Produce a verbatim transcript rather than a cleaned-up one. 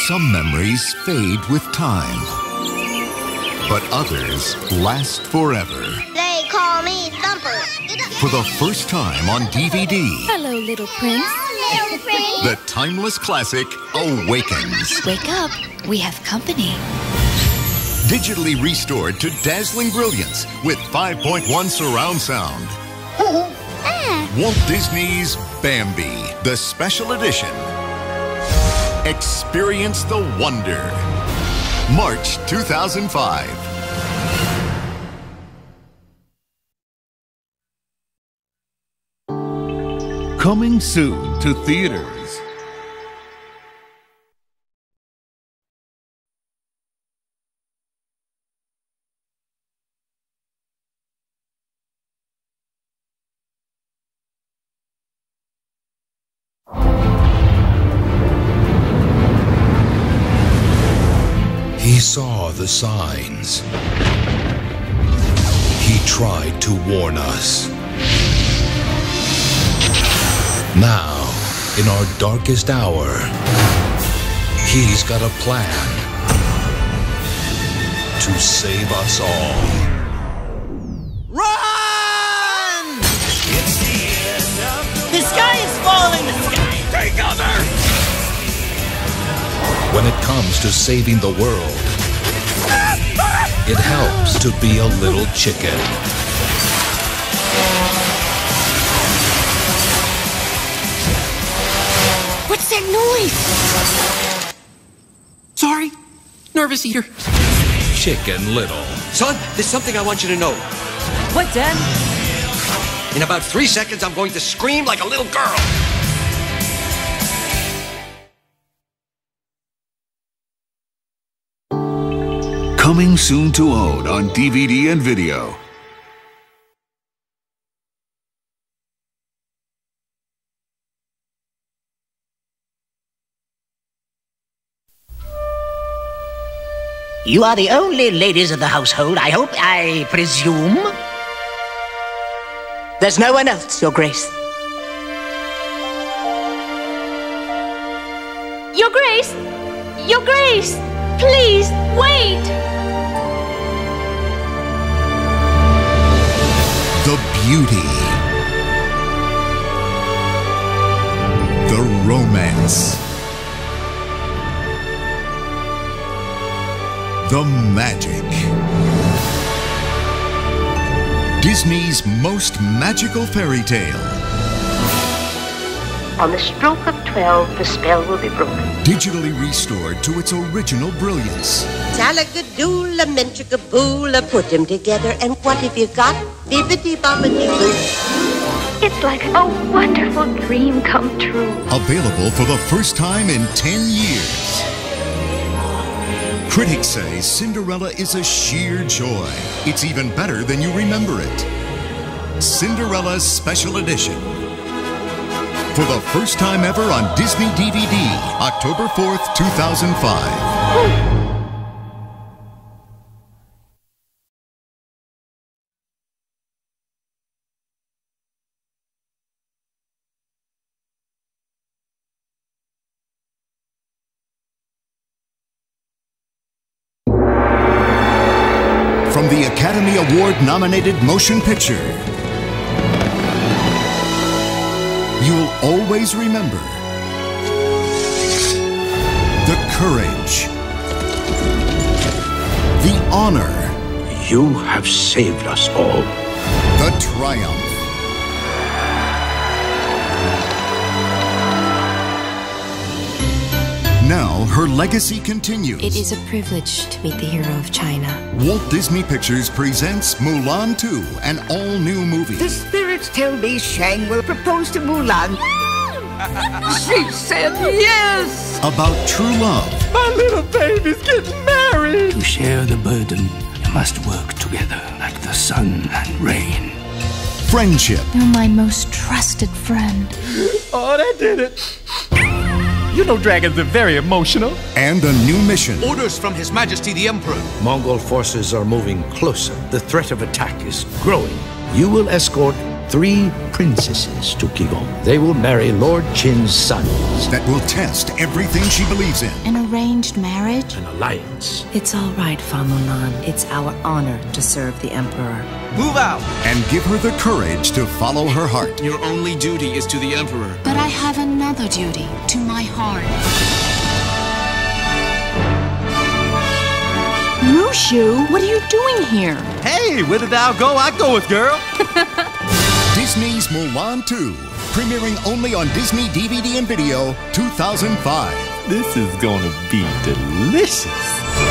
Some memories fade with time, but others last forever. They call me Thumper. For the first time on D V D, hello, little prince. Hello, little prince. the timeless classic awakens. Wake up, we have company. Digitally restored to dazzling brilliance with five point one surround sound. Ah. Walt Disney's Bambi, the special edition. Experience the wonder. March two thousand five. Coming soon to theaters. He saw the signs. He tried to warn us. Now, in our darkest hour, he's got a plan to save us all. Run! It's the end of the, the sky is falling! The sky! Take cover! When it comes to saving the world, it helps to be a little chicken. What's that noise? Sorry, nervous eater. Chicken Little. Son, there's something I want you to know. What, Dad? In about three seconds, I'm going to scream like a little girl. Coming soon to own on D V D and video. You are the only ladies of the household, I hope, I presume? There's no one else, Your Grace. Your Grace! Your Grace! Please, wait! The beauty. The romance. The magic. Disney's most magical fairy tale. On the stroke of twelve, the spell will be broken. Digitally restored to its original brilliance. Salagadoola, menchikaboola, put them together, and what have you got? Bibbidi-bobbidi-boo. It's like a wonderful dream come true. Available for the first time in ten years. Critics say Cinderella is a sheer joy. It's even better than you remember it. Cinderella's Special Edition. For the first time ever on Disney D V D, October fourth, two thousand five. From the Academy Award-nominated motion picture, you'll always remember the courage, the honor, you have saved us all, the triumph. Now, her legacy continues. It is a privilege to meet the hero of China. Walt Disney Pictures presents Mulan two, an all-new movie. The spirits tell me Shang will propose to Mulan. She said yes! About true love. My little baby's getting married! To share the burden, you must work together like the sun and rain. Friendship. You're my most trusted friend. Oh, that did it! You know dragons are very emotional. And a new mission. Orders from His Majesty the Emperor. Mongol forces are moving closer. The threat of attack is growing. You will escort three princesses to Qigong. They will marry Lord Qin's sons. That will test everything she believes in. An arranged marriage? An alliance. It's all right, Fa Mulan. It's our honor to serve the Emperor. Move out! And give her the courage to follow her heart. Your only duty is to the Emperor. But I have another duty, to my heart. Mushu, what are you doing here? Hey, where did thou go? I go with, girl. Disney's Mulan two, premiering only on Disney D V D and Video two thousand five. This is gonna be delicious.